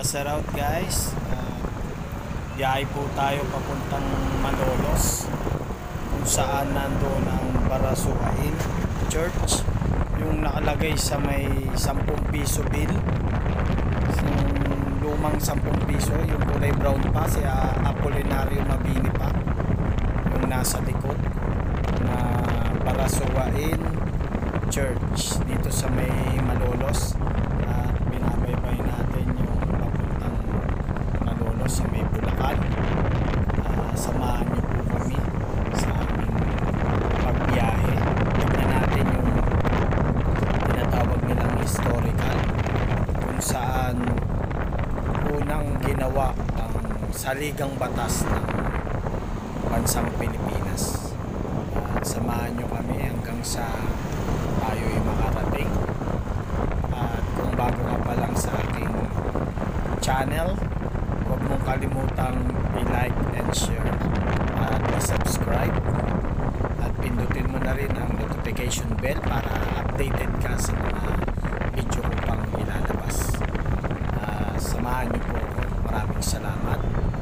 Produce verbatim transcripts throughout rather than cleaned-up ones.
Wasser out guys, uh, biyahe po tayo papuntang Malolos kung saan nandoon ang Barasuain Church, yung nakalagay sa may sampung piso bill, yung lumang sampung piso, yung kulay brown pa, si Apolinario Mabini pa yung nasa likod na Barasuain Church dito sa may Malolos. At binabaybay natin yung papuntang Malolos sa may Bulacan. Uh, samahan niyo po kami sa aming pagbiyahe. Tignan natin yung tinatawag nilang historical, kung saan unang ginawa ang saligang batas ng bansang Pilipinas. Uh, samahan niyo kami hanggang sa tayo'y makarating. At kung bago ka pa lang sa aking channel, huwag mong kalimutang i-like and share at i-subscribe, at pindutin mo na rin ang notification bell para updated ka sa mga video ko pang ilalabas. Uh, samahan niyo po ako. Maraming salamat.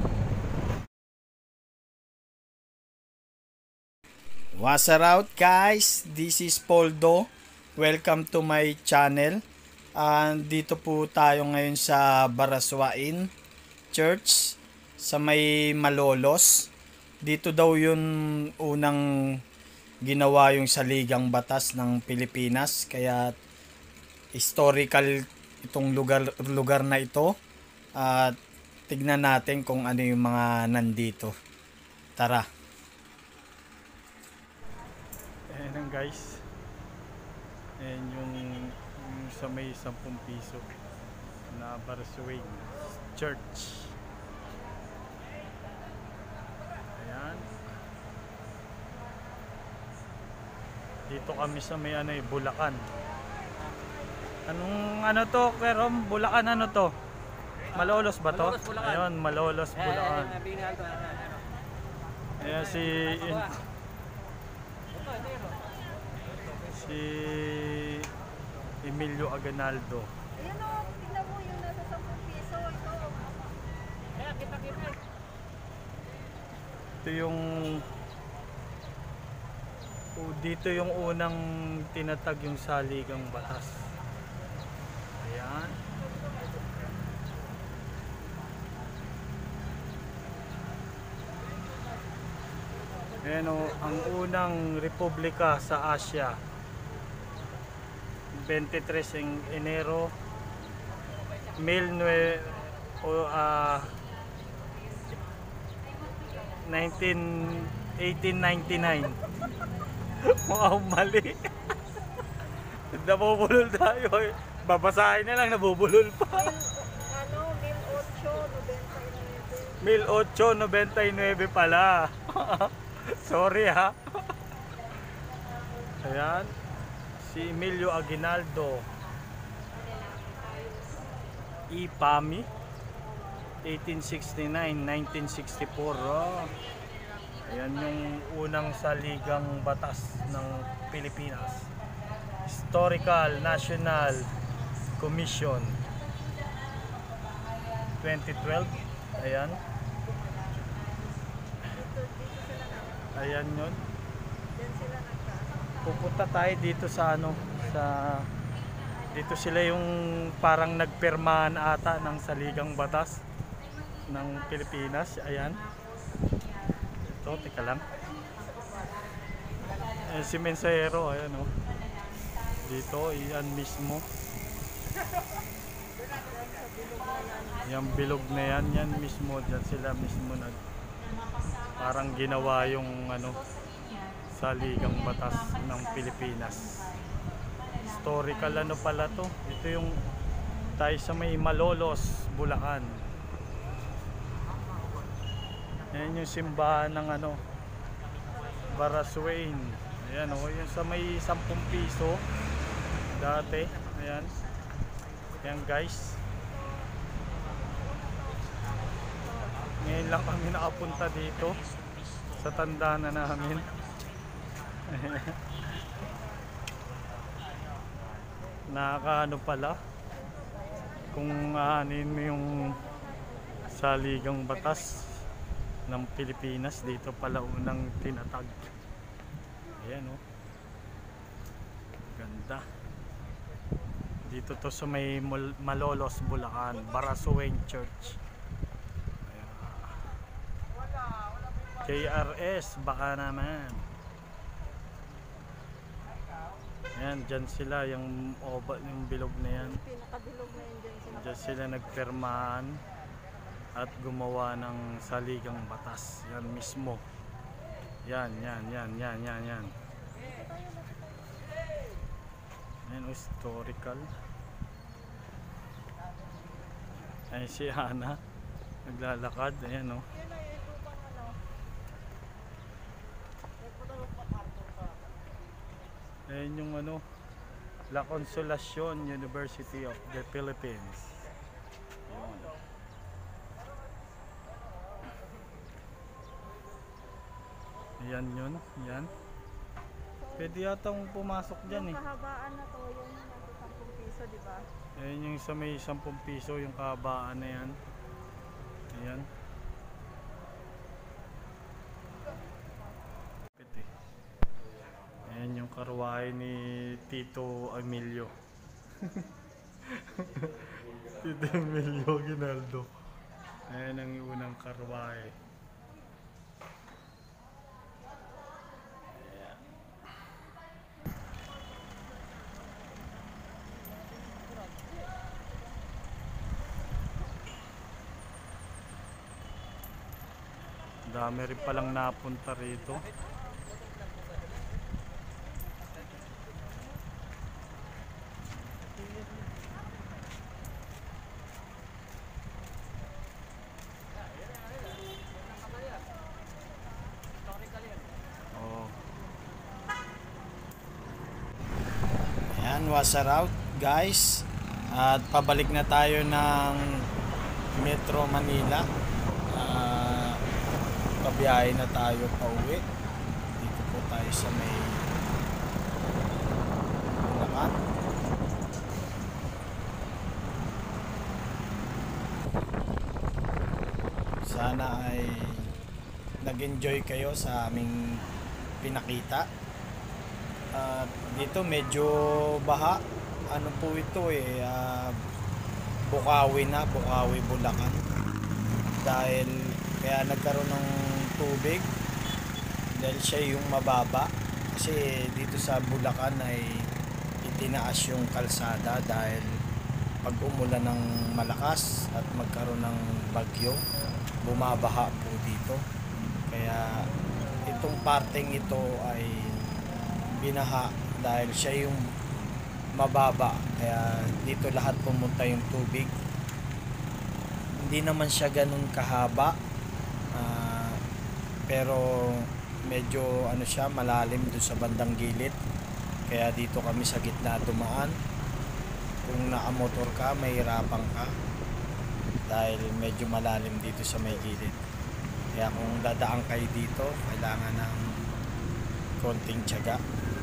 Wasser out guys, this is Poldo. Welcome to my channel. And dito po tayo ngayon sa Barasuain Church sa may Malolos. Dito daw yun unang ginawa yung saligang batas ng Pilipinas, kaya historical itong lugar lugar na ito. At tignan natin kung ano yung mga nandito. Tara. Ayan guys, ayan yung, yung sa may sampung piso na Barasuain Church. Ayan, dito kami sa may ano eh, Bulacan. Anong ano to, Kerom? Bulacan ano to? Malolos ba to? Malolos, Bulacan. Ayun, Malolos, Bulacan. Ayan si si Emilio Aguinaldo. Ayan o, tignan mo yung nasa sampung piso. Ito. Kaya kita kita. Ito yung oh, dito yung unang tinatag yung saligang batas. Ayan. Ayan o, ang unang republika sa Asia. twenty-tres ng Enero eighteen ninety-nine. Wow, mali. Nabubulol tayo eh. Babasahin na lang, nabubulol pa. Ano, mil ocho noventa y nueve pala. Sorry ha. Ayan, si Emilio Aguinaldo. Ipami eighteen sixty-nine to nineteen sixty-four. Oh. Ayan yung unang saligang batas ng Pilipinas. Historical National Commission twenty twelve. Ayan. Ayan yun. Pupunta tayo dito sa ano, sa dito sila yung parang nagpirmahan ata ng saligang batas ng Pilipinas. Ayan. Ito, teka lang. Ayan si Mensahero, ayan o. Dito, iyan mismo. Yung bilog na yan, yan mismo, dyan sila mismo nag parang ginawa yung ano, saligang batas ng Pilipinas. Historical ano pala to. Ito yung tayo sa may Malolos, Bulacan. Ayan yung simbahan ng ano, Barasuain. Ayan o, yung sa may sampung piso dati. Ayan. Ayan guys, ngayon lang kami nakapunta dito sa tanda na namin. Nakakaano pala, kung aanin mo yung saligang batas ng Pilipinas, dito pala unang tinatag. Ayan oh, ganda. Dito to sa may Mal- Malolos, Bulacan, Barasueng Church. Ayan. K R S baka naman. Ayan, dyan sila, yung oba, yung bilog na yan. Pinakabilog na yun dyan sila. Dyan sila nagpirmahan at gumawa ng saligang batas. Yan mismo. Yan, yan, yan, yan, yan, yan. Ayan, historical. Ayan si Hana, naglalakad. Ayan o. Oh. Yun ay ito pang ano. Ayan yung ano, La Consolacion University of the Philippines. Ayan yun, yan. Pwede yatang pumasok dyan eh. Yung kahabaan na to, yung nasa sampung piso, di ba? Ayan yung sa may sampung piso, yung kahabaan na yan. Ayan. Pwede. Ayan yung karwahe ni Tito Emilio. Tito Emilio Ginaldo. Ayan ang unang karwahe. Ayan. Dami rin palang napunta rito. Oh. Ayan, wasa out guys. At pabalik na tayo ng Metro Manila. Uh, pabiyahe na tayo pa uwi. Dito po tayo sa may Bulacan. Sana ay nag-enjoy kayo sa aming pinakita. At dito medyo baha. Ano po ito eh, uh, Bukawi na, Bukawi, Bulacan. Dahil kaya nagkaroon ng tubig dahil siya yung mababa. Kasi dito sa Bulacan ay itinaas yung kalsada dahil pag umulan ng malakas at magkaroon ng bagyo, bumabaha po dito. Kaya itong parteng ito ay binaha dahil siya yung mababa. Kaya dito lahat pumunta yung tubig. Hindi naman siya ganun kahaba. Uh, pero medyo ano siya, malalim doon sa bandang gilid. Kaya dito kami sa gitna dumaan. Kung nakamotor ka, mahirapan ka. Dahil medyo malalim dito sa may gilid. Kaya kung dadaan kayo dito, kailangan ng konting tiyaga.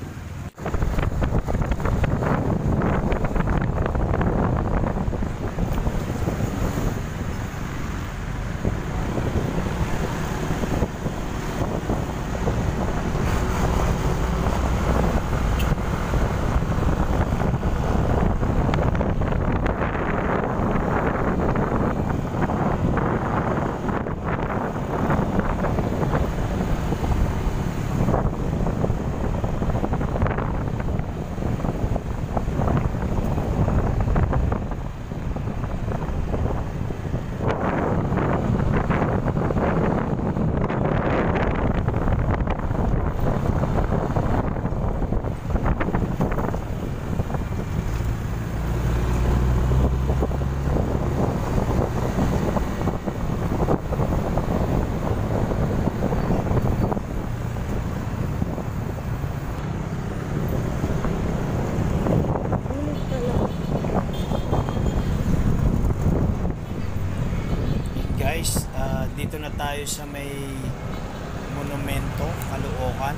Guys, uh, dito na tayo sa may monumento, Caloocan.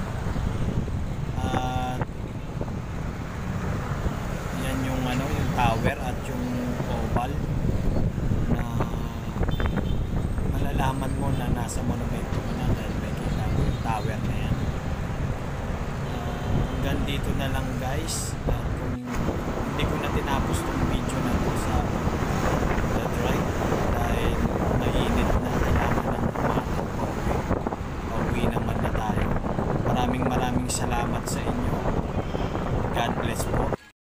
Uh, yan yung ano, yung tower at yung global na malalaman mo na nasa monumento ka na dahil may kita mo yung tower na yan. Uh, hanggang dito na lang guys. At kung hindi ko na tinapos tong video na to sa the drive dahil mainit na, kailangan ng umatang pauwi. Pauwi naman na tayo. Maraming maraming salamat sa inyo. God bless po.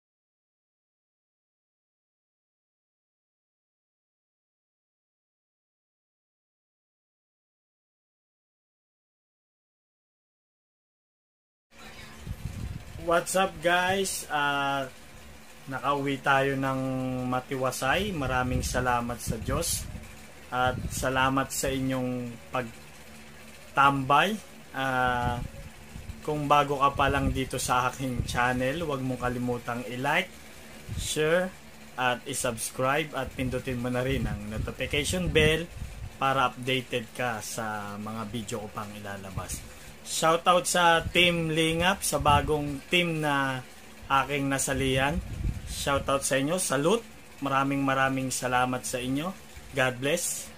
What's up guys? Uh, nakauwi tayo ng matiwasay. Maraming salamat sa Diyos. At salamat sa inyong pagtambay. Uh, kung bago ka pa lang dito sa aking channel, huwag mong kalimutang i-like, share, at i-subscribe. At pindutin mo na rin ang notification bell para updated ka sa mga video ko pang ilalabas. Shoutout sa Team Lingap, sa bagong team na aking nasalihan. Shoutout sa inyo. Salute. Maraming maraming salamat sa inyo. God bless.